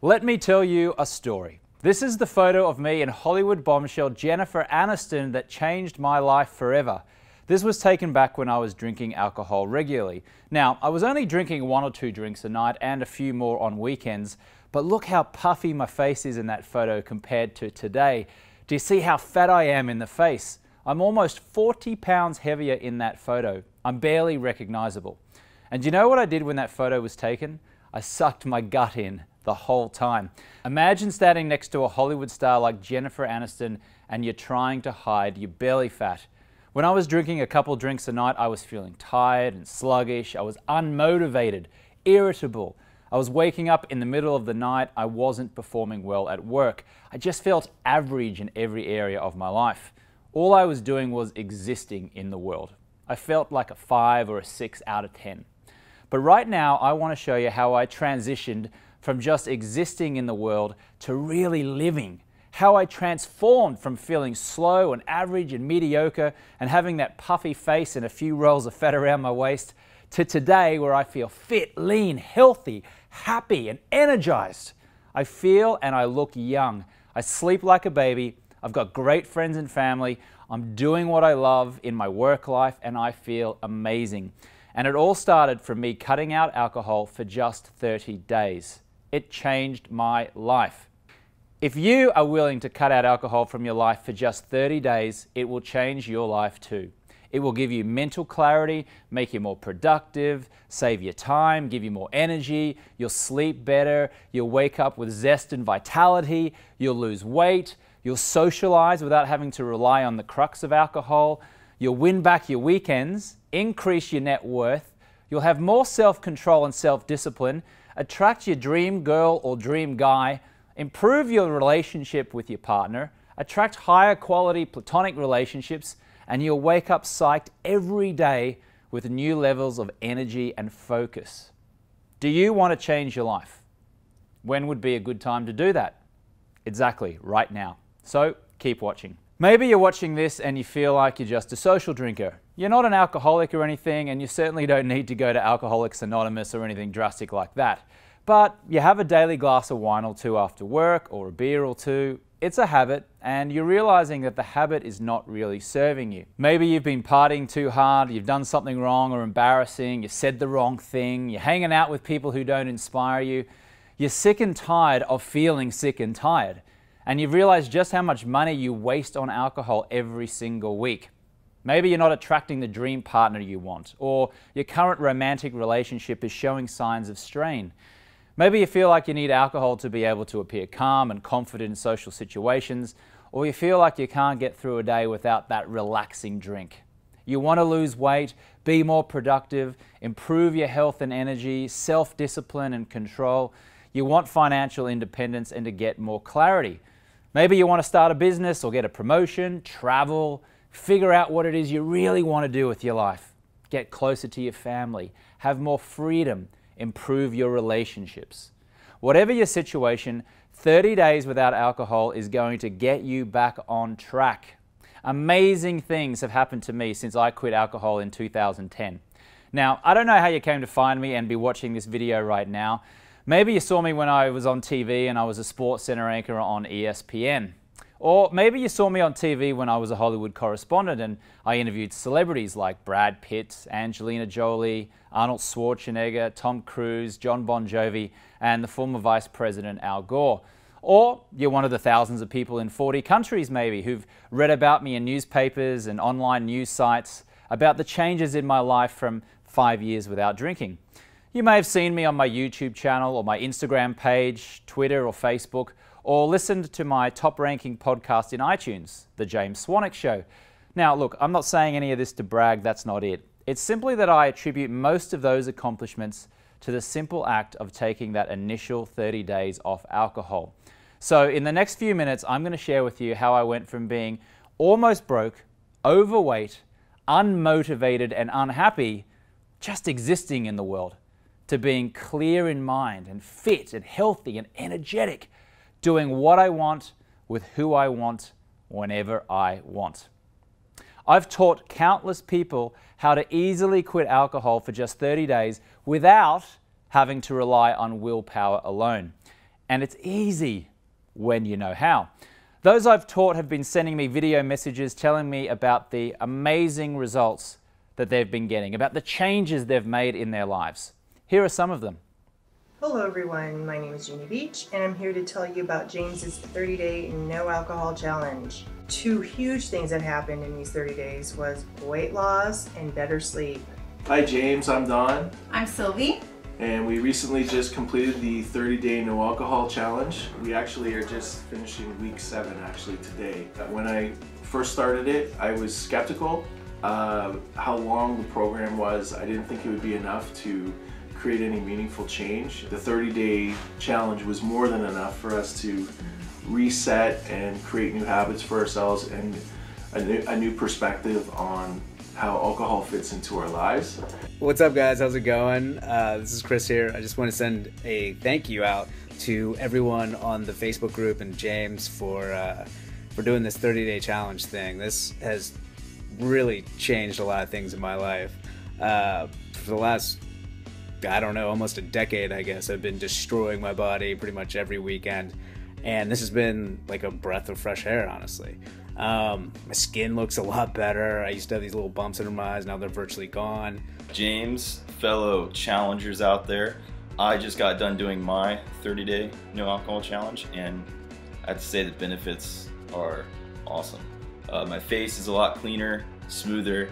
Let me tell you a story. This is the photo of me and Hollywood bombshell Jennifer Aniston that changed my life forever. This was taken back when I was drinking alcohol regularly. Now, I was only drinking 1 or 2 drinks a night and a few more on weekends, but look how puffy my face is in that photo compared to today. Do you see how fat I am in the face? I'm almost 40 pounds heavier in that photo. I'm barely recognizable. And do you know what I did when that photo was taken? I sucked my gut in the whole time. Imagine standing next to a Hollywood star like Jennifer Aniston and you're trying to hide your belly fat. When I was drinking a couple drinks a night, I was feeling tired and sluggish. I was unmotivated, irritable. I was waking up in the middle of the night. I wasn't performing well at work. I just felt average in every area of my life. All I was doing was existing in the world. I felt like a 5 or a 6 out of 10. But right now, I want to show you how I transitioned from just existing in the world to really living. How I transformed from feeling slow and average and mediocre and having that puffy face and a few rolls of fat around my waist to today where I feel fit, lean, healthy, happy and energized. I feel and I look young. I sleep like a baby. I've got great friends and family. I'm doing what I love in my work life and I feel amazing. And it all started from me cutting out alcohol for just 30 days. It changed my life. If you are willing to cut out alcohol from your life for just 30 days, it will change your life too. It will give you mental clarity, make you more productive, save you time, give you more energy, you'll sleep better, you'll wake up with zest and vitality, you'll lose weight, you'll socialize without having to rely on the crux of alcohol, you'll win back your weekends, increase your net worth, you'll have more self-control and self-discipline, attract your dream girl or dream guy, improve your relationship with your partner, attract higher quality platonic relationships, and you'll wake up psyched every day with new levels of energy and focus. Do you want to change your life? When would be a good time to do that? Exactly, right now. So keep watching. Maybe you're watching this and you feel like you're just a social drinker. You're not an alcoholic or anything, and you certainly don't need to go to Alcoholics Anonymous or anything drastic like that. But you have a daily glass of wine or 2 after work, or a beer or 2. It's a habit, and you're realizing that the habit is not really serving you. Maybe you've been partying too hard, you've done something wrong or embarrassing, you said the wrong thing, you're hanging out with people who don't inspire you. You're sick and tired of feeling sick and tired. And you've realized just how much money you waste on alcohol every single week. Maybe you're not attracting the dream partner you want, or your current romantic relationship is showing signs of strain. Maybe you feel like you need alcohol to be able to appear calm and confident in social situations, or you feel like you can't get through a day without that relaxing drink. You want to lose weight, be more productive, improve your health and energy, self-discipline and control. You want financial independence and to get more clarity. Maybe you want to start a business or get a promotion, travel, figure out what it is you really want to do with your life. Get closer to your family, have more freedom, improve your relationships. Whatever your situation, 30 days without alcohol is going to get you back on track. Amazing things have happened to me since I quit alcohol in 2010. Now, I don't know how you came to find me and be watching this video right now. Maybe you saw me when I was on TV and I was a Sports Center anchor on ESPN. Or maybe you saw me on TV when I was a Hollywood correspondent and I interviewed celebrities like Brad Pitt, Angelina Jolie, Arnold Schwarzenegger, Tom Cruise, John Bon Jovi, and the former Vice President Al Gore. Or you're one of the thousands of people in 40 countries maybe who've read about me in newspapers and online news sites about the changes in my life from 5 years without drinking. You may have seen me on my YouTube channel or my Instagram page, Twitter or Facebook, or listened to my top-ranking podcast in iTunes, The James Swanwick Show. Now, look, I'm not saying any of this to brag, that's not it. It's simply that I attribute most of those accomplishments to the simple act of taking that initial 30 days off alcohol. So in the next few minutes, I'm going to share with you how I went from being almost broke, overweight, unmotivated and unhappy, just existing in the world, to being clear in mind and fit and healthy and energetic, doing what I want with who I want whenever I want. I've taught countless people how to easily quit alcohol for just 30 days without having to rely on willpower alone. and it's easy when you know how. Those I've taught have been sending me video messages telling me about the amazing results that they've been getting, about the changes they've made in their lives. Here are some of them. Hello everyone, my name is Jeannie Beach and I'm here to tell you about James's 30-day no alcohol challenge. Two huge things that happened in these 30 days was weight loss and better sleep. Hi James, I'm Don. I'm Sylvie. And we recently just completed the 30-day no alcohol challenge. We actually are just finishing week 7 actually today. When I first started it, I was skeptical how long the program was. I didn't think it would be enough to create any meaningful change. The 30-day challenge was more than enough for us to reset and create new habits for ourselves and a new perspective on how alcohol fits into our lives. What's up guys, how's it going? This is Chris here. I just want to send a thank you out to everyone on the Facebook group and James for doing this 30-day challenge thing. This has really changed a lot of things in my life. For the last, I don't know, almost a decade I guess, I've been destroying my body pretty much every weekend. And this has been like a breath of fresh air, honestly. My skin looks a lot better. I used to have these little bumps under my eyes, now they're virtually gone. James, fellow challengers out there, I just got done doing my 30-day no alcohol challenge, and I have to say the benefits are awesome. My face is a lot cleaner, smoother.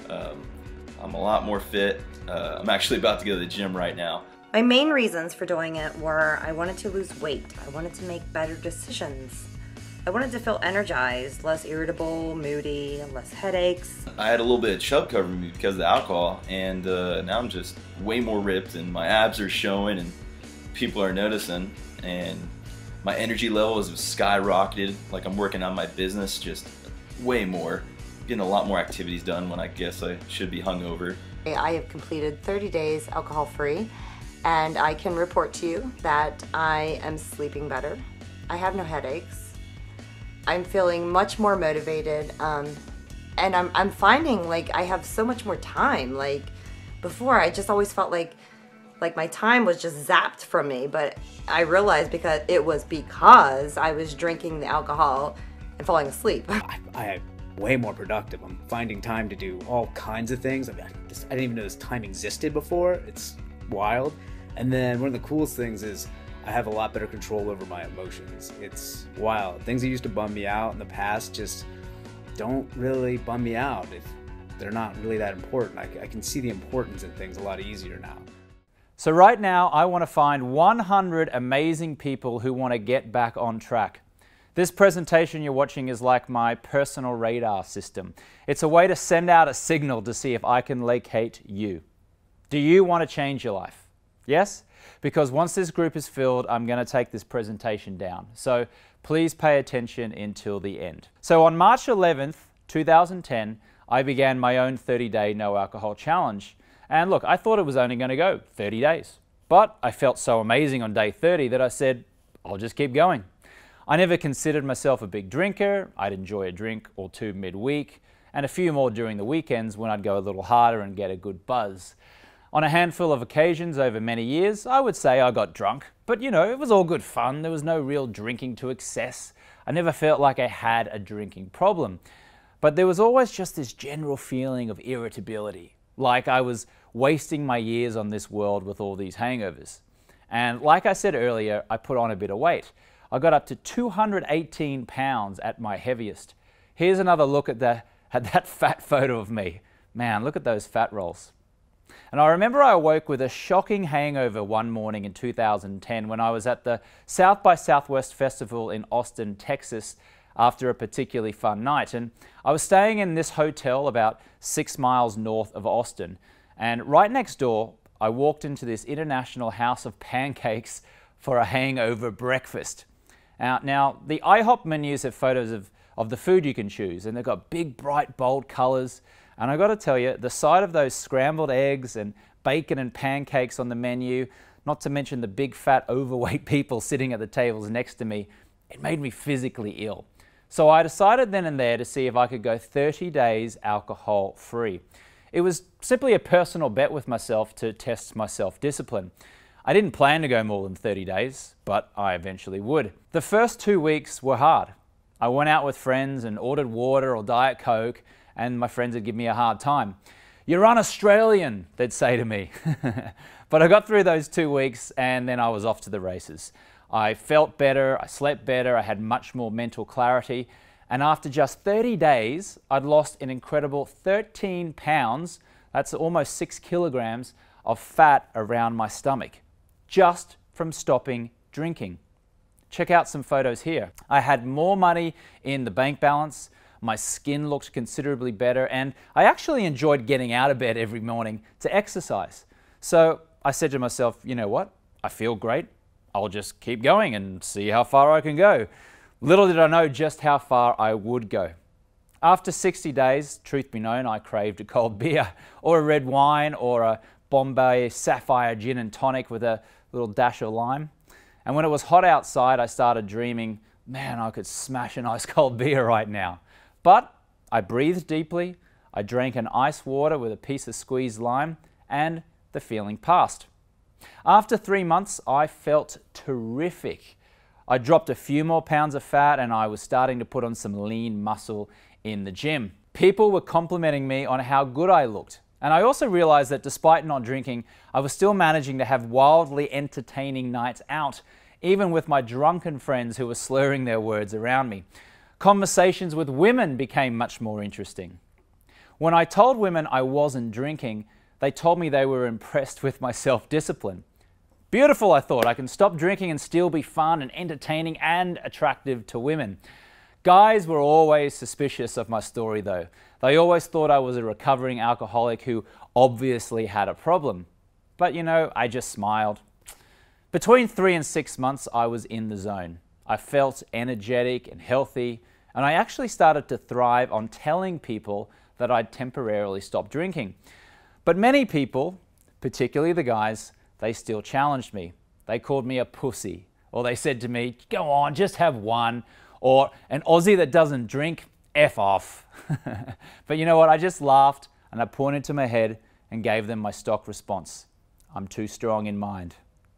I'm a lot more fit. I'm actually about to go to the gym right now. My main reasons for doing it were I wanted to lose weight, I wanted to make better decisions, I wanted to feel energized, less irritable, moody, less headaches. I had a little bit of chub covering me because of the alcohol, and now I'm just way more ripped and my abs are showing and people are noticing, and my energy level has skyrocketed, like I'm working on my business just way more, getting a lot more activities done when I guess I should be hungover. I have completed 30 days alcohol-free, and I can report to you that I am sleeping better. I have no headaches. I'm feeling much more motivated, and I'm finding like I have so much more time. Like before, I just always felt like my time was just zapped from me, but I realized because I was drinking the alcohol and falling asleep. I way more productive. I'm finding time to do all kinds of things. I didn't even know this time existed before. It's wild. And then one of the coolest things is I have a lot better control over my emotions. It's wild. Things that used to bum me out in the past just don't really bum me out if they're not really that important. I can see the importance in things a lot easier now. So right now I want to find 100 amazing people who want to get back on track. This presentation you're watching is like my personal radar system. It's a way to send out a signal to see if I can locate you. Do you want to change your life? Yes? Because once this group is filled, I'm going to take this presentation down. So please pay attention until the end. So on March 11th, 2010, I began my own 30-day no alcohol challenge. And look, I thought it was only going to go 30 days. But I felt so amazing on day 30 that I said, I'll just keep going. I never considered myself a big drinker. I'd enjoy a drink or two midweek, and a few more during the weekends when I'd go a little harder and get a good buzz. On a handful of occasions over many years, I would say I got drunk, but you know, it was all good fun. There was no real drinking to excess. I never felt like I had a drinking problem. But there was always just this general feeling of irritability, like I was wasting my years on this world with all these hangovers. And like I said earlier, I put on a bit of weight. I got up to 218 pounds at my heaviest. Here's another look at that fat photo of me. Man, look at those fat rolls. And I remember I awoke with a shocking hangover one morning in 2010 when I was at the South by Southwest Festival in Austin, Texas, after a particularly fun night. And I was staying in this hotel about 6 miles north of Austin. And right next door, I walked into this International House of Pancakes for a hangover breakfast. Now, the IHOP menus have photos of the food you can choose, and they've got big, bright, bold colors. And I got to tell you, the sight of those scrambled eggs and bacon and pancakes on the menu, not to mention the big, fat, overweight people sitting at the tables next to me, it made me physically ill. So I decided then and there to see if I could go 30 days alcohol-free. It was simply a personal bet with myself to test my self-discipline. I didn't plan to go more than 30 days, but I eventually would. The first 2 weeks were hard. I went out with friends and ordered water or Diet Coke, and my friends would give me a hard time. "You're un-Australian," they'd say to me. But I got through those 2 weeks and then I was off to the races. I felt better, I slept better, I had much more mental clarity, and after just 30 days, I'd lost an incredible 13 pounds, that's almost 6 kilograms, of fat around my stomach, just from stopping drinking. Check out some photos here. I had more money in the bank balance, my skin looked considerably better, and I actually enjoyed getting out of bed every morning to exercise. So I said to myself, you know what? I feel great. I'll just keep going and see how far I can go. Little did I know just how far I would go. After 60 days, truth be known, I craved a cold beer or a red wine or a Bombay Sapphire gin and tonic with a little dash of lime. And when it was hot outside, I started dreaming, man, I could smash an ice cold beer right now. But I breathed deeply, I drank an ice water with a piece of squeezed lime, and the feeling passed. After 3 months, I felt terrific. I dropped a few more pounds of fat and I was starting to put on some lean muscle in the gym. People were complimenting me on how good I looked. And I also realized that despite not drinking, I was still managing to have wildly entertaining nights out, even with my drunken friends who were slurring their words around me. Conversations with women became much more interesting. When I told women I wasn't drinking, they told me they were impressed with my self-discipline. Beautiful, I thought. I can stop drinking and still be fun and entertaining and attractive to women. Guys were always suspicious of my story though. They always thought I was a recovering alcoholic who obviously had a problem. But you know, I just smiled. Between 3 and 6 months, I was in the zone. I felt energetic and healthy, and I actually started to thrive on telling people that I'd temporarily stopped drinking. But many people, particularly the guys, they still challenged me. They called me a pussy, or they said to me, "Go on, just have one," or "An Aussie that doesn't drink, F off." But you know what, I just laughed and I pointed to my head and gave them my stock response. I'm too strong in mind.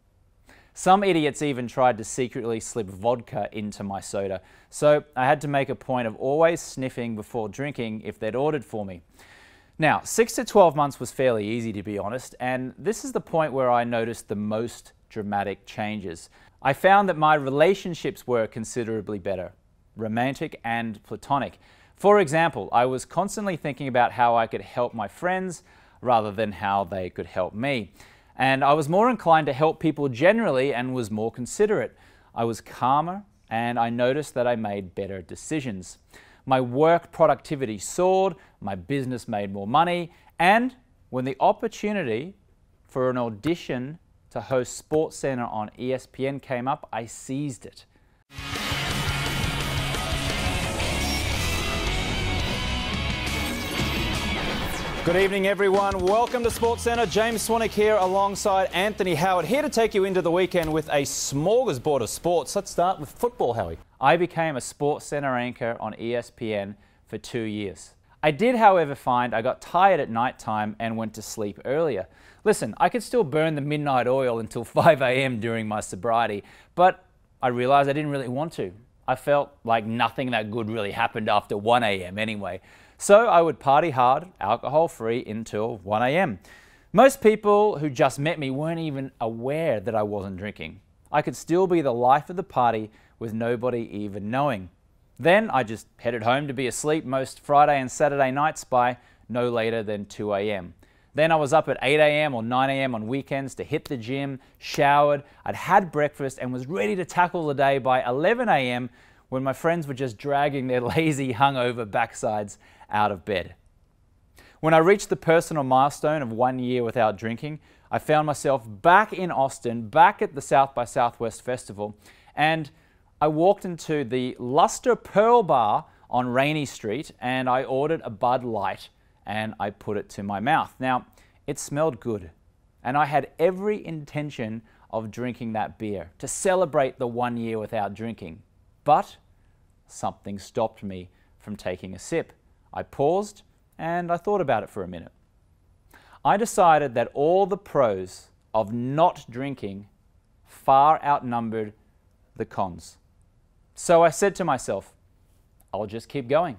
Some idiots even tried to secretly slip vodka into my soda, so I had to make a point of always sniffing before drinking if they'd ordered for me. Now, 6 to 12 months was fairly easy, to be honest, and this is the point where I noticed the most dramatic changes. I found that my relationships were considerably better, romantic and platonic. For example, I was constantly thinking about how I could help my friends rather than how they could help me. And I was more inclined to help people generally and was more considerate. I was calmer and I noticed that I made better decisions. My work productivity soared, my business made more money, and when the opportunity for an audition to host SportsCenter on ESPN came up, I seized it. Good evening, everyone. Welcome to SportsCenter. James Swanwick here alongside Anthony Howard, here to take you into the weekend with a smorgasbord of sports. Let's start with football, Howie. I became a SportsCenter anchor on ESPN for 2 years. I did, however, find I got tired at night time and went to sleep earlier. Listen, I could still burn the midnight oil until 5 a.m. during my sobriety, but I realized I didn't really want to. I felt like nothing that good really happened after 1 a.m. anyway. So I would party hard, alcohol-free, until 1 a.m. Most people who just met me weren't even aware that I wasn't drinking. I could still be the life of the party with nobody even knowing. Then I just headed home to be asleep most Friday and Saturday nights by no later than 2 a.m. Then I was up at 8 a.m. or 9 a.m. on weekends to hit the gym, showered, I'd had breakfast and was ready to tackle the day by 11 a.m. when my friends were just dragging their lazy, hungover backsides out of bed. When I reached the personal milestone of 1 year without drinking, I found myself back in Austin, back at the South by Southwest Festival, and I walked into the Luster Pearl Bar on Rainey Street and I ordered a Bud Light and I put it to my mouth. Now, it smelled good and I had every intention of drinking that beer to celebrate the 1 year without drinking. But something stopped me from taking a sip. I paused and I thought about it for a minute. I decided that all the pros of not drinking far outnumbered the cons. So I said to myself, I'll just keep going.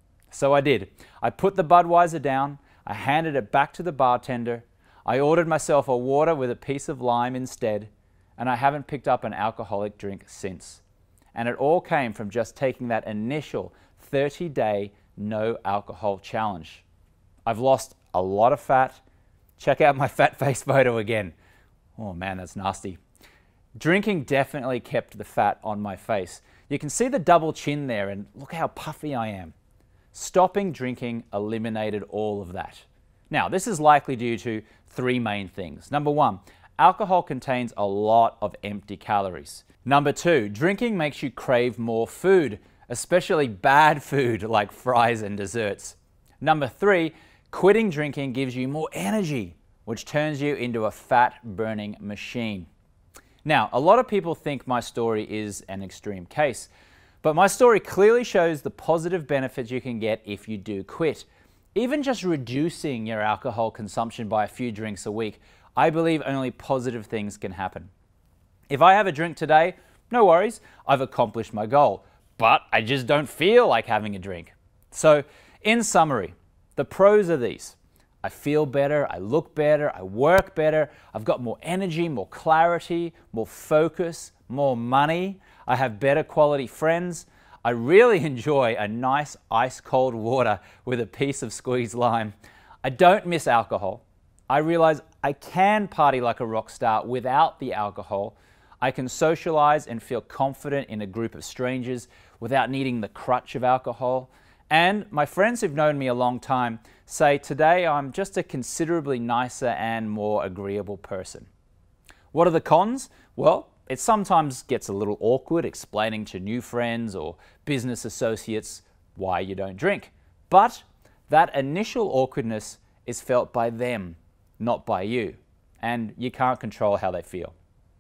So I did. I put the Budweiser down, I handed it back to the bartender, I ordered myself a water with a piece of lime instead, and I haven't picked up an alcoholic drink since. And it all came from just taking that initial 30-day no alcohol challenge. I've lost a lot of fat. Check out my fat face photo again. Oh man, that's nasty. Drinking definitely kept the fat on my face. You can see the double chin there, and look how puffy I am. Stopping drinking eliminated all of that. Now, this is likely due to three main things. Number one, alcohol contains a lot of empty calories. Number two, drinking makes you crave more food, especially bad food like fries and desserts. Number three, quitting drinking gives you more energy, which turns you into a fat-burning machine. Now, a lot of people think my story is an extreme case, but my story clearly shows the positive benefits you can get if you do quit. Even just reducing your alcohol consumption by a few drinks a week, I believe only positive things can happen. If I have a drink today, no worries, I've accomplished my goal, but I just don't feel like having a drink. So, in summary, the pros are these. I feel better, I look better, I work better, I've got more energy, more clarity, more focus, more money, I have better quality friends, I really enjoy a nice ice cold water with a piece of squeezed lime. I don't miss alcohol. I realize I can party like a rock star without the alcohol. I can socialize and feel confident in a group of strangers without needing the crutch of alcohol. And my friends who've known me a long time say today I'm just a considerably nicer and more agreeable person. What are the cons? Well, it sometimes gets a little awkward explaining to new friends or business associates why you don't drink. But that initial awkwardness is felt by them, not by you. And you can't control how they feel.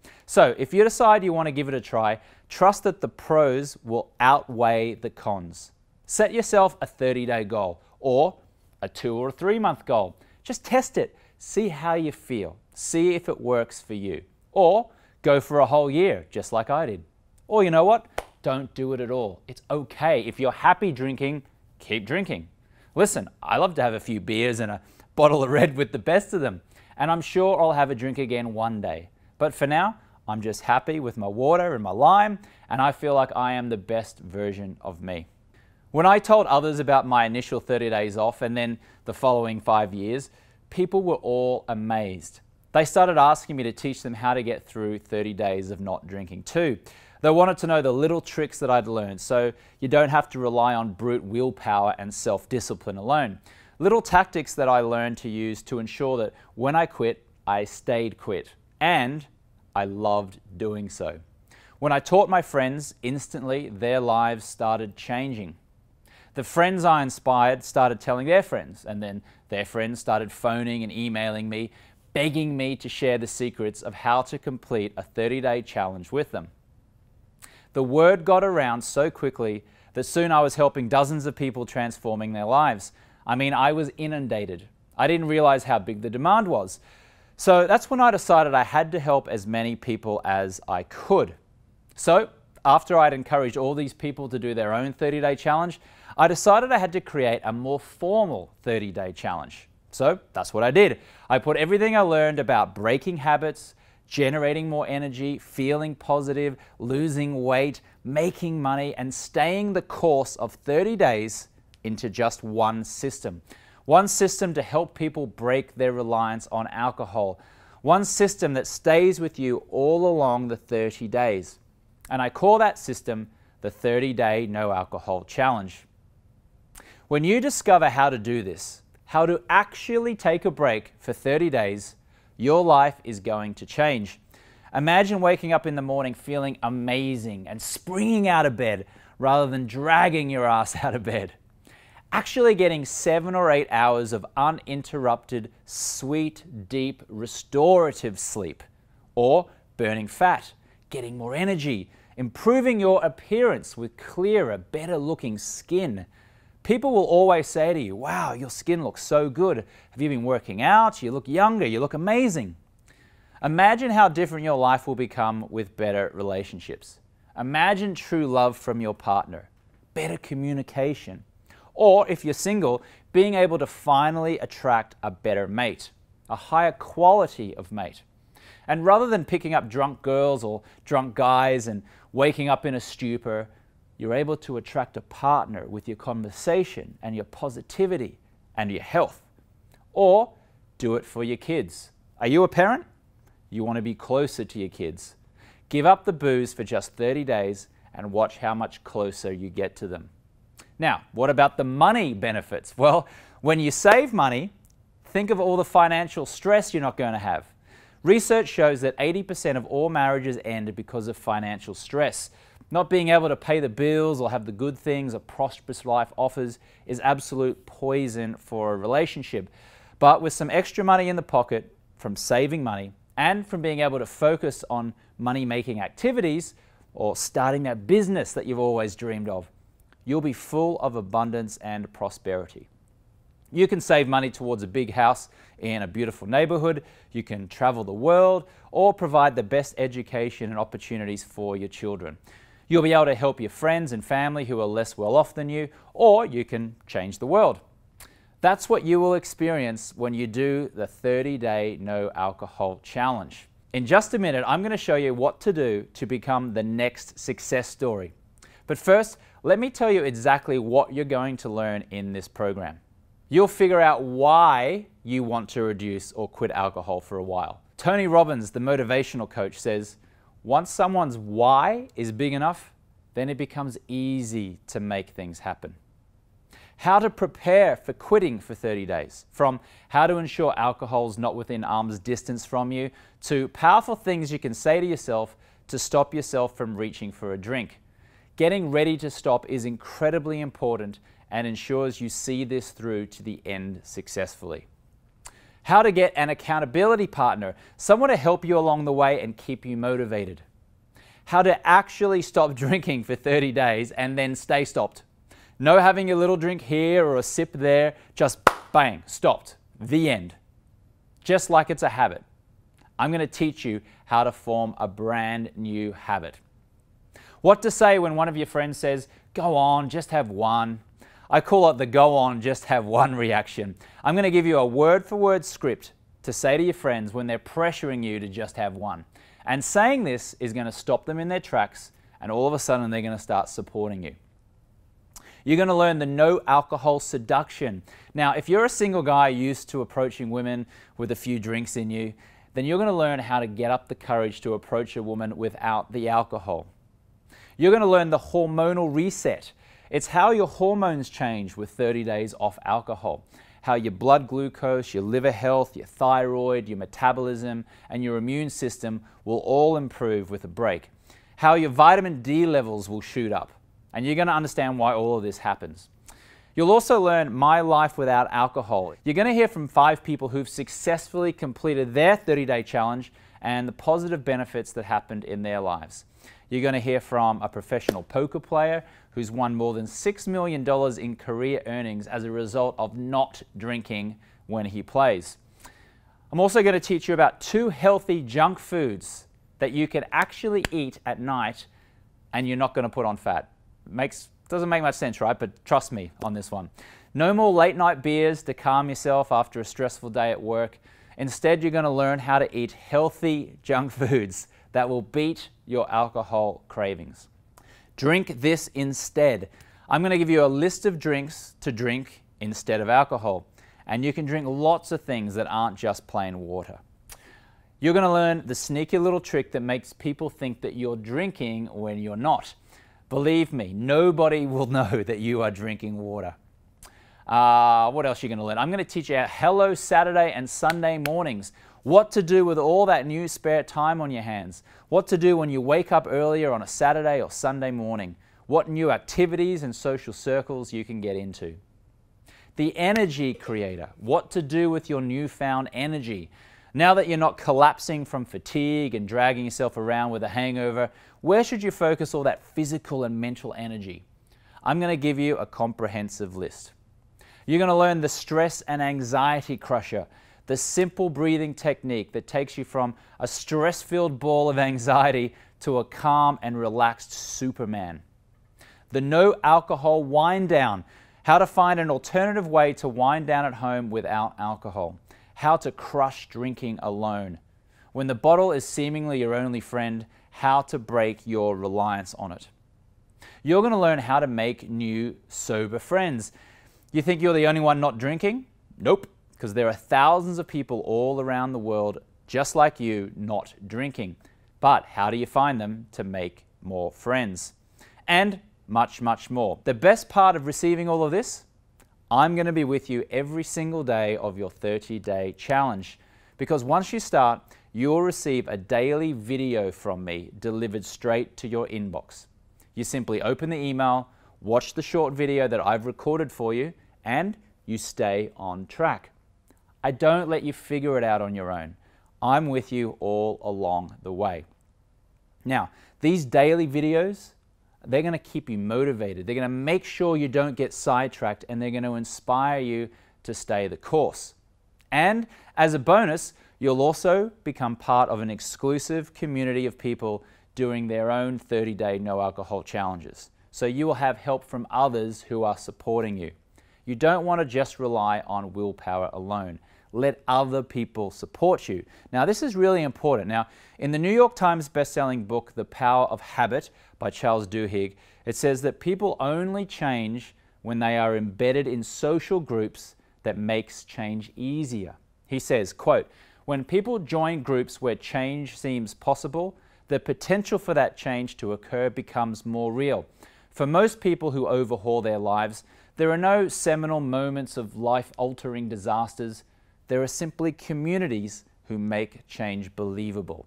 So if you decide you want to give it a try, trust that the pros will outweigh the cons. Set yourself a 30-day goal or a 2 or 3 month goal. Just test it. See how you feel. See if it works for you. Or go for a whole year, just like I did. Or you know what? Don't do it at all. It's okay. If you're happy drinking, keep drinking. Listen, I love to have a few beers and a bottle of red with the best of them. And I'm sure I'll have a drink again one day. But for now, I'm just happy with my water and my lime, and I feel like I am the best version of me. When I told others about my initial 30 days off and then the following 5 years, people were all amazed. They started asking me to teach them how to get through 30 days of not drinking too. They wanted to know the little tricks that I'd learned so you don't have to rely on brute willpower and self-discipline alone. Little tactics that I learned to use to ensure that when I quit, I stayed quit. And I loved doing so. When I taught my friends, instantly their lives started changing. The friends I inspired started telling their friends, and then their friends started phoning and emailing me, begging me to share the secrets of how to complete a 30-day challenge with them. The word got around so quickly that soon I was helping dozens of people transforming their lives. I mean, I was inundated. I didn't realize how big the demand was. So that's when I decided I had to help as many people as I could. So after I'd encouraged all these people to do their own 30-day challenge, I decided I had to create a more formal 30-day challenge. So that's what I did. I put everything I learned about breaking habits, generating more energy, feeling positive, losing weight, making money, and staying the course of 30 days into just one system. One system to help people break their reliance on alcohol. One system that stays with you all along the 30 days. And I call that system the 30-Day No Alcohol Challenge. When you discover how to do this, how to actually take a break for 30 days, your life is going to change. Imagine waking up in the morning feeling amazing and springing out of bed rather than dragging your ass out of bed. Actually getting 7 or 8 hours of uninterrupted, sweet, deep, restorative sleep. Or burning fat, getting more energy, improving your appearance with clearer, better looking skin. People will always say to you, wow, your skin looks so good. Have you been working out? You look younger, you look amazing. Imagine how different your life will become with better relationships. Imagine true love from your partner, better communication, or if you're single, being able to finally attract a better mate, a higher quality of mate. And rather than picking up drunk girls or drunk guys and waking up in a stupor, you're able to attract a partner with your conversation and your positivity and your health. Or do it for your kids. Are you a parent? You want to be closer to your kids. Give up the booze for just 30 days and watch how much closer you get to them. Now, what about the money benefits? Well, when you save money, think of all the financial stress you're not going to have. Research shows that 80% of all marriages end because of financial stress. Not being able to pay the bills or have the good things a prosperous life offers is absolute poison for a relationship. But with some extra money in the pocket from saving money and from being able to focus on money-making activities or starting that business that you've always dreamed of, you'll be full of abundance and prosperity. You can save money towards a big house in a beautiful neighborhood, you can travel the world, or provide the best education and opportunities for your children. You'll be able to help your friends and family who are less well off than you, or you can change the world. That's what you will experience when you do the 30-day no alcohol challenge. In just a minute, I'm going to show you what to do to become the next success story. But first, let me tell you exactly what you're going to learn in this program. You'll figure out why you want to reduce or quit alcohol for a while. Tony Robbins, the motivational coach, says, once someone's why is big enough, then it becomes easy to make things happen. How to prepare for quitting for 30 days, from how to ensure alcohol's not within arm's distance from you, to powerful things you can say to yourself to stop yourself from reaching for a drink. Getting ready to stop is incredibly important and ensures you see this through to the end successfully. How to get an accountability partner, someone to help you along the way and keep you motivated. How to actually stop drinking for 30 days and then stay stopped. No having a little drink here or a sip there, just bang, stopped, the end. Just like it's a habit. I'm going to teach you how to form a brand new habit. What to say when one of your friends says, go on, just have one. I call it the go on, just have one reaction. I'm going to give you a word-for-word script to say to your friends when they're pressuring you to just have one. And saying this is going to stop them in their tracks, and all of a sudden they're going to start supporting you. You're going to learn the no alcohol seduction. Now, if you're a single guy used to approaching women with a few drinks in you, then you're going to learn how to get up the courage to approach a woman without the alcohol. You're going to learn the hormonal reset. It's how your hormones change with 30 days off alcohol. How your blood glucose, your liver health, your thyroid, your metabolism, and your immune system will all improve with a break. How your vitamin D levels will shoot up. And you're going to understand why all of this happens. You'll also learn my life without alcohol. You're going to hear from 5 people who've successfully completed their 30-day challenge and the positive benefits that happened in their lives. You're going to hear from a professional poker player who's won more than $6 million in career earnings as a result of not drinking when he plays. I'm also going to teach you about 2 healthy junk foods that you can actually eat at night and you're not going to put on fat. Doesn't make much sense, right? But trust me on this one. No more late night beers to calm yourself after a stressful day at work. Instead, you're going to learn how to eat healthy junk foods that will beat your alcohol cravings. Drink this instead. I'm going to give you a list of drinks to drink instead of alcohol. And you can drink lots of things that aren't just plain water. You're going to learn the sneaky little trick that makes people think that you're drinking when you're not. Believe me, nobody will know that you are drinking water. What else are you going to learn? I'm going to teach you Hello Saturday and Sunday mornings. What to do with all that new spare time on your hands. What to do when you wake up earlier on a Saturday or Sunday morning. What new activities and social circles you can get into. The energy creator. What to do with your newfound energy. Now that you're not collapsing from fatigue and dragging yourself around with a hangover, where should you focus all that physical and mental energy? I'm going to give you a comprehensive list. You're going to learn the stress and anxiety crusher, the simple breathing technique that takes you from a stress-filled ball of anxiety to a calm and relaxed Superman. The no alcohol wind down, how to find an alternative way to wind down at home without alcohol, how to crush drinking alone. When the bottle is seemingly your only friend, how to break your reliance on it. You're going to learn how to make new sober friends. You think you're the only one not drinking? Nope, because there are thousands of people all around the world just like you not drinking. But how do you find them to make more friends? And much, much more. The best part of receiving all of this? I'm going to be with you every single day of your 30-day challenge. Because once you start, you'll receive a daily video from me delivered straight to your inbox. You simply open the email, watch the short video that I've recorded for you, and you stay on track. I don't let you figure it out on your own. I'm with you all along the way. Now, these daily videos, they're going to keep you motivated. They're going to make sure you don't get sidetracked, and they're going to inspire you to stay the course. And as a bonus, you'll also become part of an exclusive community of people doing their own 30-day no alcohol challenges. So you will have help from others who are supporting you. You don't want to just rely on willpower alone. Let other people support you. Now, this is really important. Now, in the New York Times best-selling book, The Power of Habit by Charles Duhigg, it says that people only change when they are embedded in social groups that makes change easier. He says, quote, "When people join groups where change seems possible, the potential for that change to occur becomes more real. For most people who overhaul their lives, there are no seminal moments of life-altering disasters. There are simply communities who make change believable."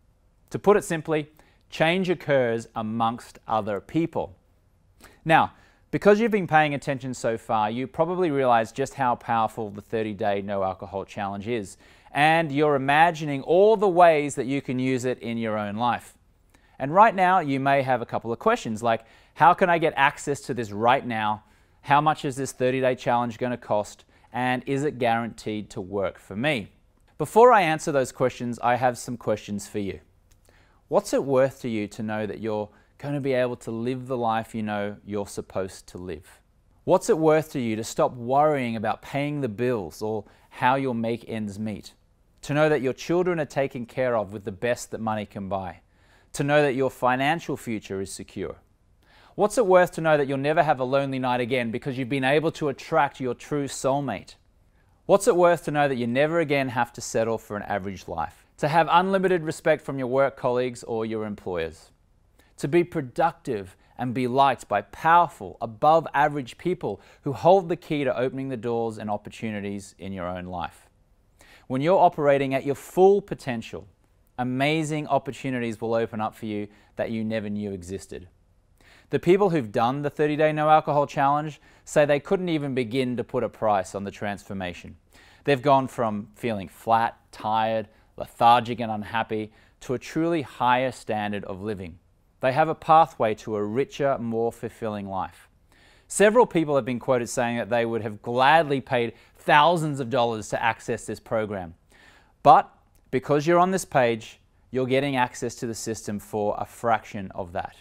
To put it simply, change occurs amongst other people. Now, because you've been paying attention so far, you probably realize just how powerful the 30-day no alcohol challenge is. And you're imagining all the ways that you can use it in your own life. And right now, you may have a couple of questions like, how can I get access to this right now? How much is this 30-day challenge going to cost? And is it guaranteed to work for me? Before I answer those questions, I have some questions for you. What's it worth to you to know that you're going to be able to live the life you know you're supposed to live? What's it worth to you to stop worrying about paying the bills or how you'll make ends meet? To know that your children are taken care of with the best that money can buy? To know that your financial future is secure? What's it worth to know that you'll never have a lonely night again because you've been able to attract your true soulmate? What's it worth to know that you never again have to settle for an average life? To have unlimited respect from your work colleagues or your employers? To be productive and be liked by powerful, above average people who hold the key to opening the doors and opportunities in your own life? When you're operating at your full potential, amazing opportunities will open up for you that you never knew existed. The people who've done the 30-day no alcohol challenge say they couldn't even begin to put a price on the transformation. They've gone from feeling flat, tired, lethargic and unhappy to a truly higher standard of living. They have a pathway to a richer, more fulfilling life. Several people have been quoted saying that they would have gladly paid thousands of dollars to access this program. But because you're on this page, you're getting access to the system for a fraction of that.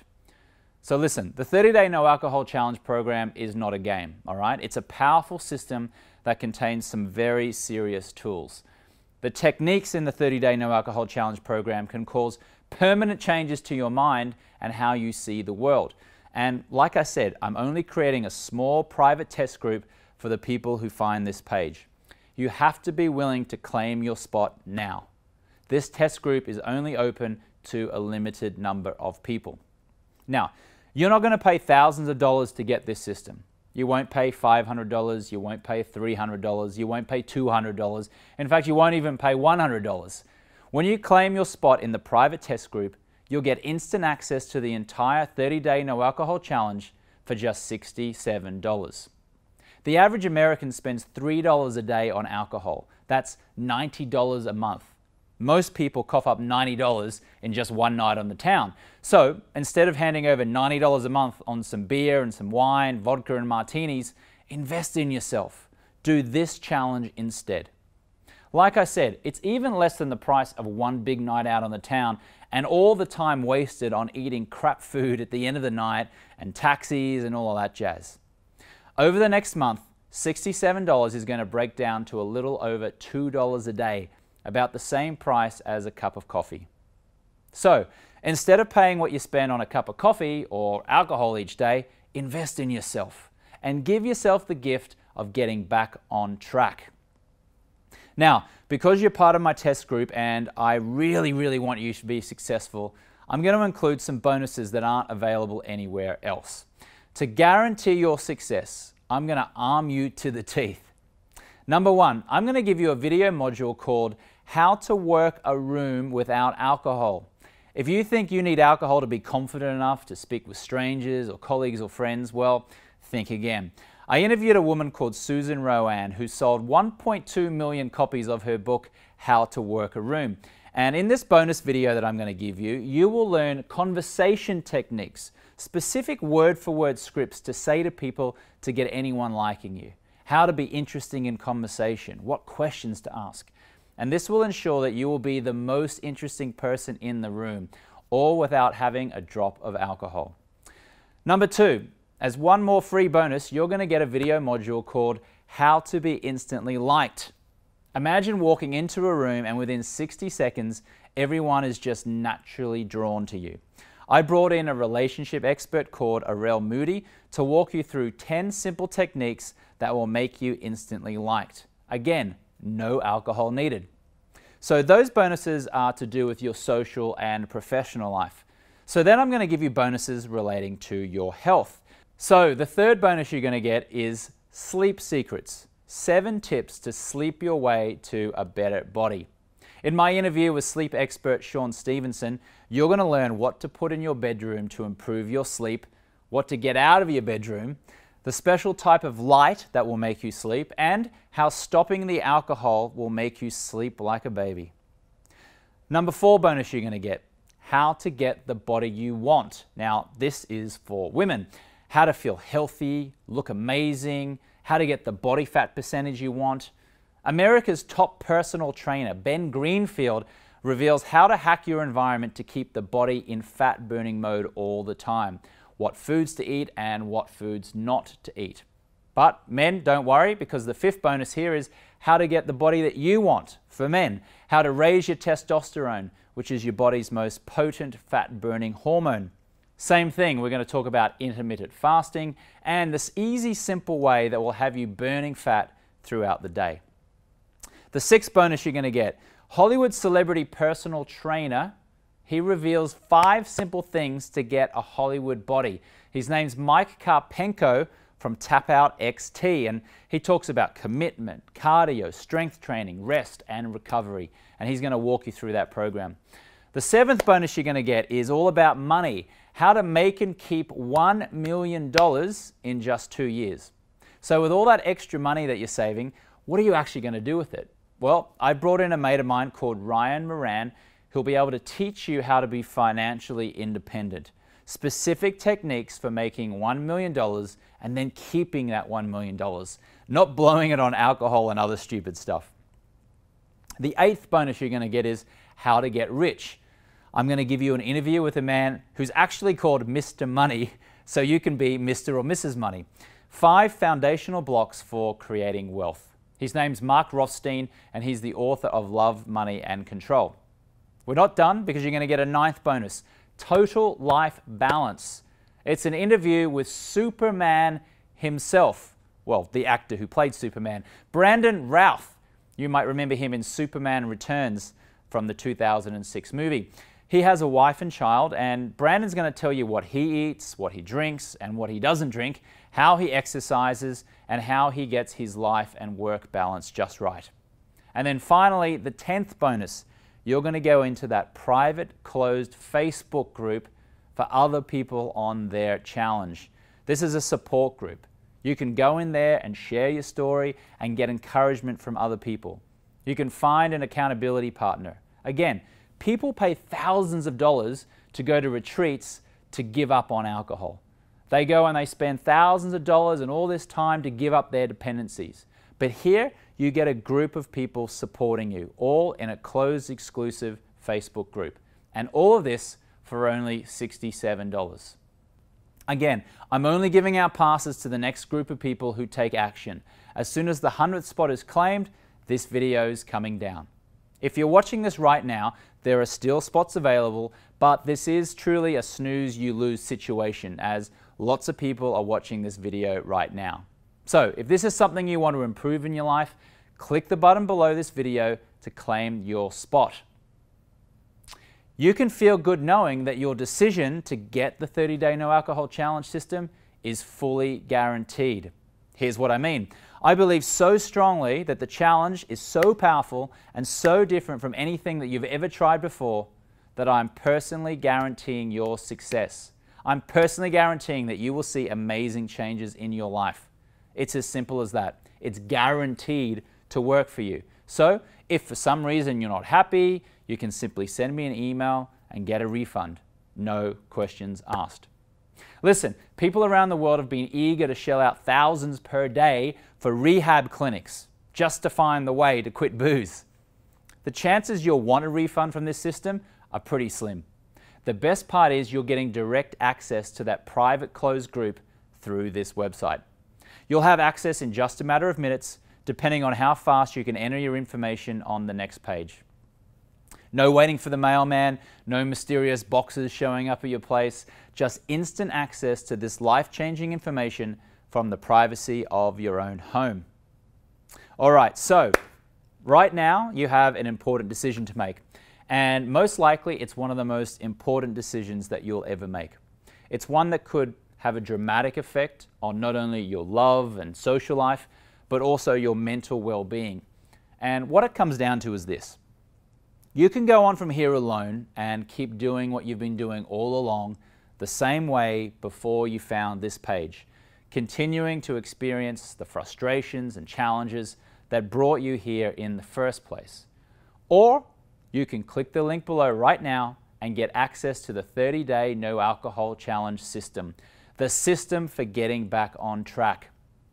So listen, the 30-day no alcohol challenge program is not a game, all right? It's a powerful system that contains some very serious tools. The techniques in the 30-day no alcohol challenge program can cause permanent changes to your mind and how you see the world. And like I said, I'm only creating a small private test group for the people who find this page. You have to be willing to claim your spot now. This test group is only open to a limited number of people. Now, you're not going to pay thousands of dollars to get this system. You won't pay $500, you won't pay $300, you won't pay $200. In fact, you won't even pay $100. When you claim your spot in the private test group, you'll get instant access to the entire 30-day no alcohol challenge for just $67. The average American spends $3 a day on alcohol. That's $90 a month. Most people cough up $90 in just one night on the town. So instead of handing over $90 a month on some beer and some wine, vodka and martinis, invest in yourself. Do this challenge instead. Like I said, it's even less than the price of one big night out on the town and all the time wasted on eating crap food at the end of the night and taxis and all of that jazz. Over the next month, $67 is going to break down to a little over $2 a day, about the same price as a cup of coffee. So, instead of paying what you spend on a cup of coffee or alcohol each day, invest in yourself and give yourself the gift of getting back on track. Now, because you're part of my test group and I really want you to be successful, I'm going to include some bonuses that aren't available anywhere else. To guarantee your success, I'm going to arm you to the teeth. Number one, I'm going to give you a video module called How to Work a Room Without Alcohol. If you think you need alcohol to be confident enough to speak with strangers or colleagues or friends, well, think again. I interviewed a woman called Susan Rowan who sold 1.2 million copies of her book, How to Work a Room. And in this bonus video that I'm going to give you, you will learn conversation techniques, specific word-for-word scripts to say to people to get anyone liking you, how to be interesting in conversation, what questions to ask. And this will ensure that you will be the most interesting person in the room, all without having a drop of alcohol. Number two, as one more free bonus, you're going to get a video module called How to Be Instantly Liked. Imagine walking into a room and within 60 seconds, everyone is just naturally drawn to you. I brought in a relationship expert called Arel Moody to walk you through 10 simple techniques that will make you instantly liked. Again, no alcohol needed. So those bonuses are to do with your social and professional life. So then I'm going to give you bonuses relating to your health. So the third bonus you're going to get is Sleep Secrets, 7 tips to sleep your way to a better body. In my interview with sleep expert Sean Stevenson, you're going to learn what to put in your bedroom to improve your sleep, what to get out of your bedroom, the special type of light that will make you sleep, and how stopping the alcohol will make you sleep like a baby. Number 4 bonus you're going to get, how to get the body you want. Now, this is for women. How to feel healthy, look amazing, how to get the body fat percentage you want. America's top personal trainer, Ben Greenfield, reveals how to hack your environment to keep the body in fat burning mode all the time, what foods to eat and what foods not to eat. But men, don't worry, because the 5th bonus here is how to get the body that you want for men, how to raise your testosterone, which is your body's most potent fat burning hormone. Same thing, we're going to talk about intermittent fasting and this easy, simple way that will have you burning fat throughout the day. The 6th bonus you're going to get, Hollywood celebrity personal trainer, he reveals 5 simple things to get a Hollywood body. His name's Mike Karpenko from Tap Out XT, and he talks about commitment, cardio, strength training, rest, and recovery, and he's going to walk you through that program. The 7th bonus you're going to get is all about money, how to make and keep $1 million in just 2 years. So with all that extra money that you're saving, what are you actually going to do with it? Well, I brought in a mate of mine called Ryan Moran, who'll be able to teach you how to be financially independent. Specific techniques for making $1 million and then keeping that $1 million, not blowing it on alcohol and other stupid stuff. The 8th bonus you're going to get is how to get rich. I'm going to give you an interview with a man who's actually called Mr. Money, so you can be Mr. or Mrs. Money. 5 foundational blocks for creating wealth. His name's Mark Rothstein, and he's the author of Love, Money, and Control. We're not done because you're going to get a 9th bonus, Total Life Balance. It's an interview with Superman himself, well, the actor who played Superman, Brandon Routh. You might remember him in Superman Returns from the 2006 movie. He has a wife and child, and Brandon's going to tell you what he eats, what he drinks, and what he doesn't drink, how he exercises, and how he gets his life and work balance just right. And then finally, the 10th bonus, you're going to go into that private, closed Facebook group for other people on their challenge. This is a support group. You can go in there and share your story and get encouragement from other people. You can find an accountability partner. Again, people pay thousands of dollars to go to retreats to give up on alcohol. They go and they spend thousands of dollars and all this time to give up their dependencies. But here you get a group of people supporting you, all in a closed exclusive Facebook group. And all of this for only $67. Again, I'm only giving out passes to the next group of people who take action. As soon as the 100th spot is claimed, this video is coming down. If you're watching this right now, there are still spots available, but this is truly a snooze you lose situation, as lots of people are watching this video right now. So if this is something you want to improve in your life, click the button below this video to claim your spot. You can feel good knowing that your decision to get the 30-day no alcohol challenge system is fully guaranteed. Here's what I mean. I believe so strongly that the challenge is so powerful and so different from anything that you've ever tried before that I'm personally guaranteeing your success. I'm personally guaranteeing that you will see amazing changes in your life. It's as simple as that. It's guaranteed to work for you. So if for some reason you're not happy, you can simply send me an email and get a refund. No questions asked. Listen, people around the world have been eager to shell out thousands per day for rehab clinics just to find the way to quit booze. The chances you'll want a refund from this system are pretty slim. The best part is you're getting direct access to that private closed group through this website. You'll have access in just a matter of minutes, depending on how fast you can enter your information on the next page. No waiting for the mailman, no mysterious boxes showing up at your place, just instant access to this life-changing information from the privacy of your own home. All right, so right now you have an important decision to make, and most likely it's one of the most important decisions that you'll ever make. It's one that could have a dramatic effect on not only your love and social life, but also your mental well-being. And what it comes down to is this. You can go on from here alone and keep doing what you've been doing all along the same way before you found this page, continuing to experience the frustrations and challenges that brought you here in the first place. Or you can click the link below right now and get access to the 30-day no alcohol challenge system, the system for getting back on track.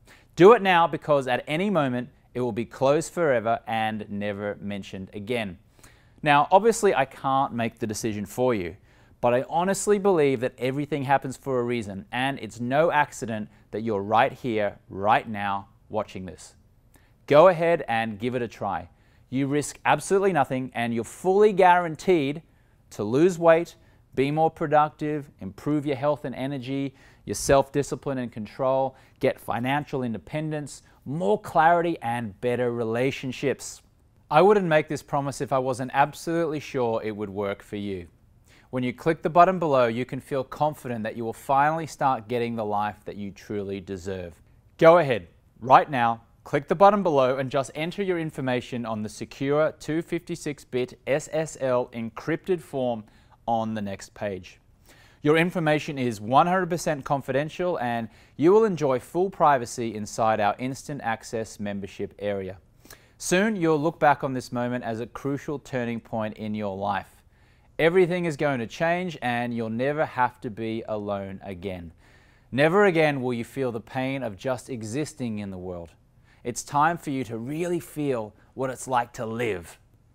Do it now, because at any moment it will be closed forever and never mentioned again. Now, obviously I can't make the decision for you, but I honestly believe that everything happens for a reason, and it's no accident that you're right here, right now, watching this. Go ahead and give it a try. You risk absolutely nothing, and you're fully guaranteed to lose weight, be more productive, improve your health and energy, your self-discipline and control, get financial independence, more clarity, and better relationships. I wouldn't make this promise if I wasn't absolutely sure it would work for you. When you click the button below, you can feel confident that you will finally start getting the life that you truly deserve. Go ahead, right now, click the button below and just enter your information on the secure 256-bit SSL encrypted form on the next page. Your information is 100% confidential, and you will enjoy full privacy inside our instant access membership area. Soon you'll look back on this moment as a crucial turning point in your life. Everything is going to change, and you'll never have to be alone again. Never again will you feel the pain of just existing in the world. It's time for you to really feel what it's like to live.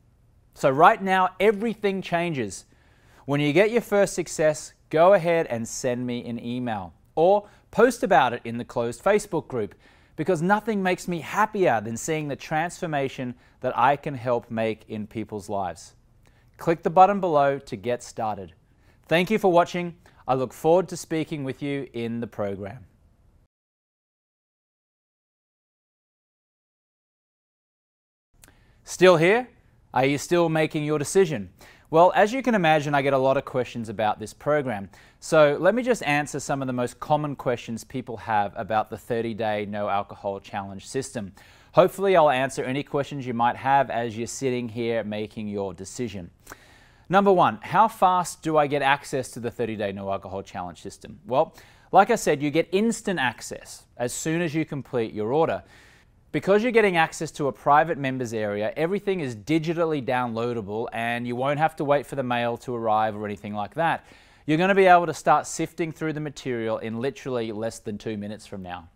So right now, everything changes. When you get your first success, go ahead and send me an email or post about it in the closed Facebook group, because nothing makes me happier than seeing the transformation that I can help make in people's lives. Click the button below to get started. Thank you for watching. I look forward to speaking with you in the program. Still here? Are you still making your decision? Well, as you can imagine, I get a lot of questions about this program. So let me just answer some of the most common questions people have about the 30-day no alcohol challenge system. Hopefully I'll answer any questions you might have as you're sitting here making your decision. Number one, how fast do I get access to the 30-day no alcohol challenge system? Well, like I said, you get instant access as soon as you complete your order. Because you're getting access to a private members area, everything is digitally downloadable, and you won't have to wait for the mail to arrive or anything like that. You're going to be able to start sifting through the material in literally less than 2 minutes from now.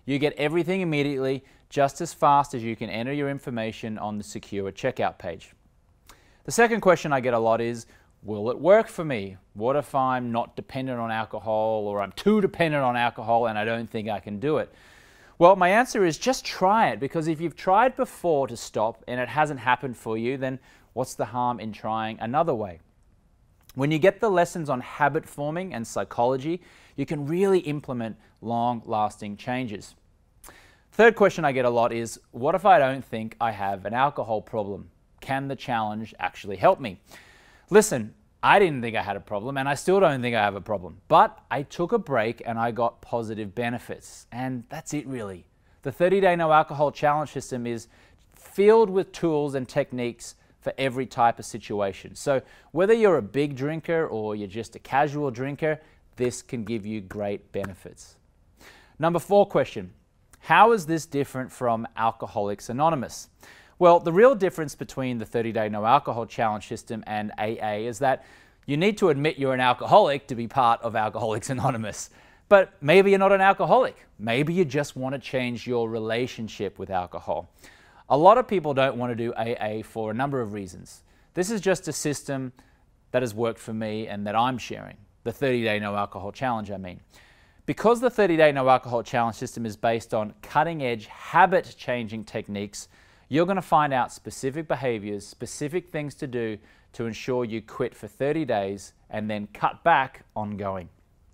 You get everything immediately, just as fast as you can enter your information on the secure checkout page. The second question I get a lot is, will it work for me? What if I'm not dependent on alcohol, or I'm too dependent on alcohol and I don't think I can do it? Well, my answer is just try it, because if you've tried before to stop and it hasn't happened for you, then what's the harm in trying another way? When you get the lessons on habit forming and psychology, you can really implement long-lasting changes. Third question I get a lot is, what if I don't think I have an alcohol problem? Can the challenge actually help me? Listen, I didn't think I had a problem, and I still don't think I have a problem, but I took a break and I got positive benefits, and that's it really. The 30-day no alcohol challenge system is filled with tools and techniques for every type of situation. So whether you're a big drinker or you're just a casual drinker, this can give you great benefits. Number 4 question, how is this different from Alcoholics Anonymous? Well, the real difference between the 30-day no alcohol challenge system and AA is that you need to admit you're an alcoholic to be part of Alcoholics Anonymous. But maybe you're not an alcoholic. Maybe you just want to change your relationship with alcohol. A lot of people don't want to do AA for a number of reasons. This is just a system that has worked for me and that I'm sharing. The 30-day no alcohol challenge, I mean. Because the 30-day no alcohol challenge system is based on cutting-edge habit-changing techniques, you're going to find out specific behaviors, specific things to do to ensure you quit for 30 days and then cut back ongoing.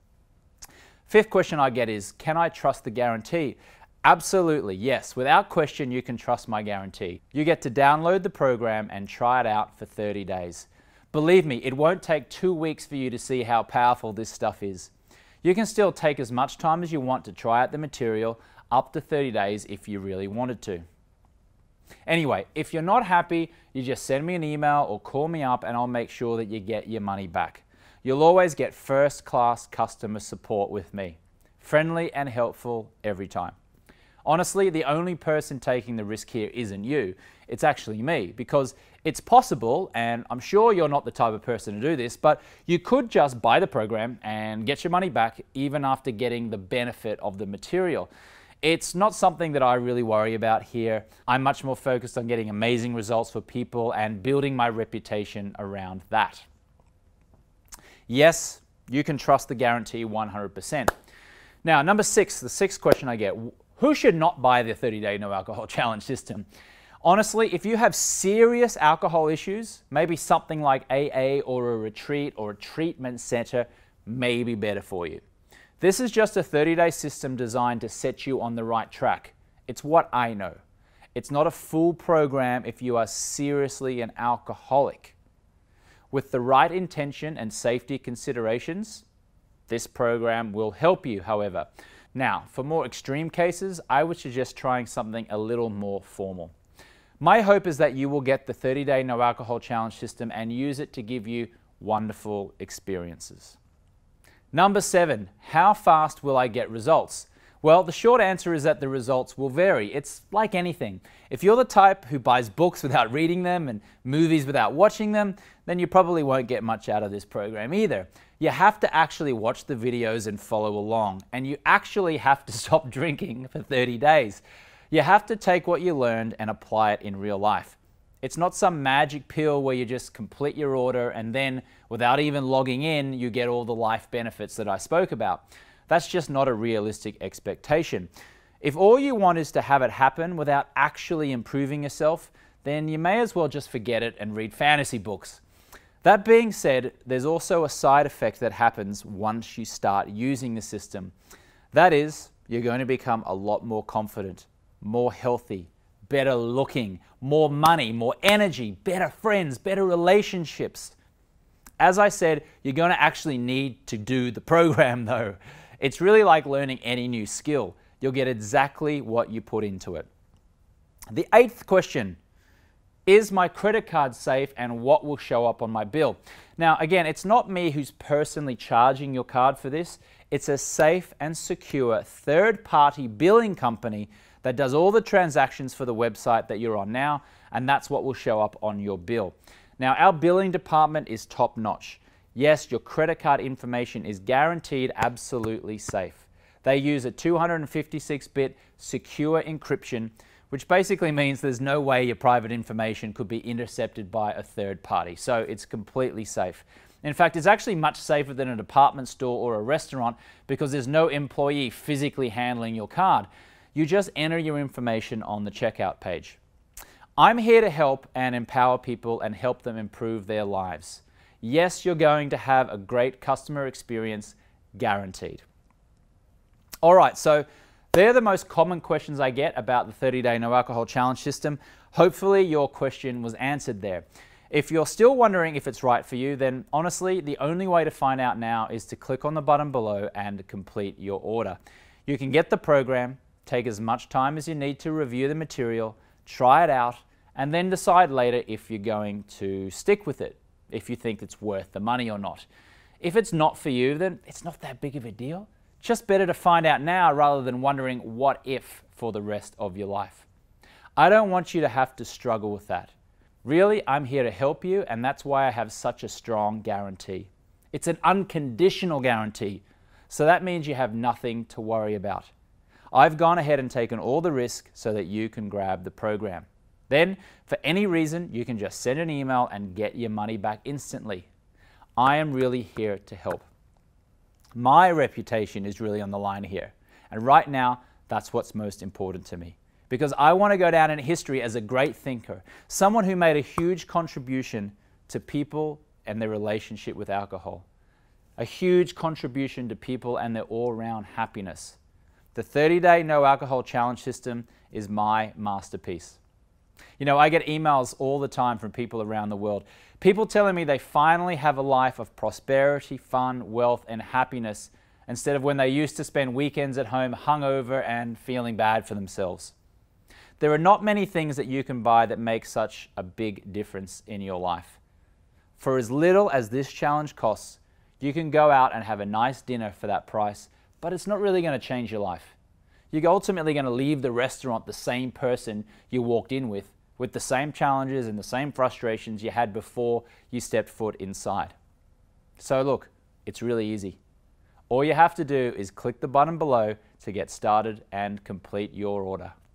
Fifth question I get is, can I trust the guarantee? Absolutely, yes. Without question, you can trust my guarantee. You get to download the program and try it out for 30 days. Believe me, it won't take 2 weeks for you to see how powerful this stuff is. You can still take as much time as you want to try out the material, up to 30 days if you really wanted to. Anyway, if you're not happy, you just send me an email or call me up and I'll make sure that you get your money back. You'll always get first-class customer support with me. Friendly and helpful every time. Honestly, the only person taking the risk here isn't you, it's actually me, because it's possible, and I'm sure you're not the type of person to do this, but you could just buy the program and get your money back even after getting the benefit of the material. It's not something that I really worry about here. I'm much more focused on getting amazing results for people and building my reputation around that. Yes, you can trust the guarantee 100%. Now, number 6, the sixth question I get, who should not buy the 30-day no alcohol challenge system? Honestly, if you have serious alcohol issues, maybe something like AA or a retreat or a treatment center may be better for you. This is just a 30-day system designed to set you on the right track. It's what I know. It's not a full program if you are seriously an alcoholic. With the right intention and safety considerations, this program will help you, however. Now, for more extreme cases, I would suggest trying something a little more formal. My hope is that you will get the 30-day no alcohol challenge system and use it to give you wonderful experiences. Number 7, how fast will I get results? Well, the short answer is that the results will vary. It's like anything. If you're the type who buys books without reading them and movies without watching them, then you probably won't get much out of this program either. You have to actually watch the videos and follow along, and you actually have to stop drinking for 30 days. You have to take what you learned and apply it in real life. It's not some magic pill where you just complete your order and then, without even logging in, you get all the life benefits that I spoke about. That's just not a realistic expectation. If all you want is to have it happen without actually improving yourself, then you may as well just forget it and read fantasy books. That being said, there's also a side effect that happens once you start using the system. That is, you're going to become a lot more confident, more healthy, better looking, more money, more energy, better friends, better relationships. As I said, you're going to actually need to do the program though. It's really like learning any new skill. You'll get exactly what you put into it. The 8th question, is my credit card safe and what will show up on my bill? Now again, it's not me who's personally charging your card for this. It's a safe and secure third-party billing company that does all the transactions for the website that you're on now, and that's what will show up on your bill. Now, our billing department is top-notch. Yes, your credit card information is guaranteed absolutely safe. They use a 256-bit secure encryption, which basically means there's no way your private information could be intercepted by a third party. So it's completely safe. In fact, it's actually much safer than a department store or a restaurant because there's no employee physically handling your card. You just enter your information on the checkout page. I'm here to help and empower people and help them improve their lives. Yes, you're going to have a great customer experience, guaranteed. All right, so they're the most common questions I get about the 30-day no alcohol challenge system. Hopefully your question was answered there. If you're still wondering if it's right for you, then honestly, the only way to find out now is to click on the button below and complete your order. You can get the program, take as much time as you need to review the material, try it out, and then decide later if you're going to stick with it, if you think it's worth the money or not. If it's not for you, then it's not that big of a deal. Just better to find out now rather than wondering what if for the rest of your life. I don't want you to have to struggle with that. Really, I'm here to help you, and that's why I have such a strong guarantee. It's an unconditional guarantee, so that means you have nothing to worry about. I've gone ahead and taken all the risk so that you can grab the program. Then, for any reason, you can just send an email and get your money back instantly. I am really here to help. My reputation is really on the line here, and right now, that's what's most important to me. Because I want to go down in history as a great thinker, someone who made a huge contribution to people and their relationship with alcohol, a huge contribution to people and their all-round happiness. The 30-day no alcohol challenge system is my masterpiece. You know, I get emails all the time from people around the world, people telling me they finally have a life of prosperity, fun, wealth, and happiness instead of when they used to spend weekends at home hungover and feeling bad for themselves. There are not many things that you can buy that make such a big difference in your life. For as little as this challenge costs, you can go out and have a nice dinner for that price, but it's not really going to change your life. You're ultimately going to leave the restaurant the same person you walked in with the same challenges and the same frustrations you had before you stepped foot inside. So look, it's really easy. All you have to do is click the button below to get started and complete your order.